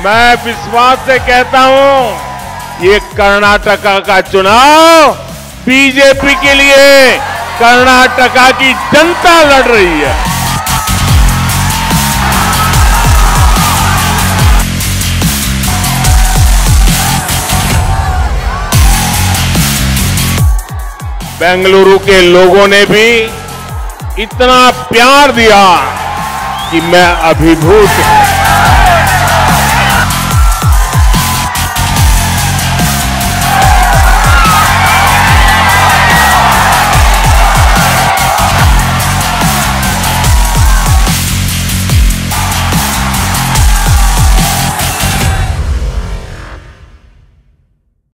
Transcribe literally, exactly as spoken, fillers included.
मैं विश्वास से कहता हूं ये कर्नाटका का चुनाव बीजेपी के लिए कर्नाटका की जनता लड़ रही है। बेंगलुरु के लोगों ने भी इतना प्यार दिया कि मैं अभिभूत हूं।